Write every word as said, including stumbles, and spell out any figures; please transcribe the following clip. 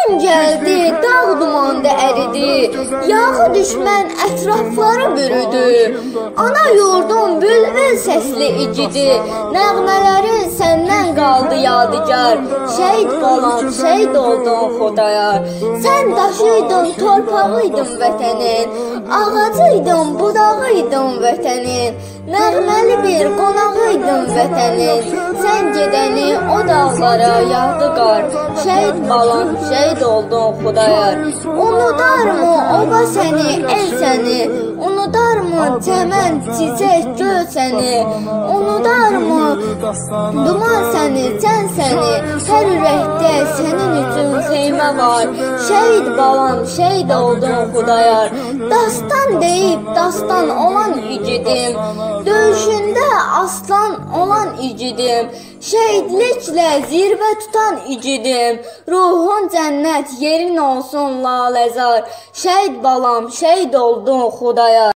Gün gəldi, dağ dumanda əridi, yağı düşmən ətrafları bürüdü. Ana yurdum bülbül səsli igidi, nəğmələrin səndən qaldı yadigar. Şəhid balam, şəhid oldun Xudayar. Sən daşıydın, torpağıydın vətənin, ağacıydın, budağı vətənin, nəğməli bir qonağıydın vətənin. Sən gedəni o dağlara yağdı qar. Şəhid balam, şəhid oldun Xudayar. Unudarmı oba səni, el səni, unudarmı çəmən, çiçək, göl səni, unudarmı duman səni, sən səni, hər ürəkdə sənin üçün xeymə var. Şəhid balam, şəhid oldun Xudayar. Dastan deyib dastan olan igidim, döyüşündə aslan olan igidim, şəhidliklə zirvə tutan igidim. Ruhun cənnət, yerin olsun laləzar. Şəhid balam, şəhid oldun Xudayar.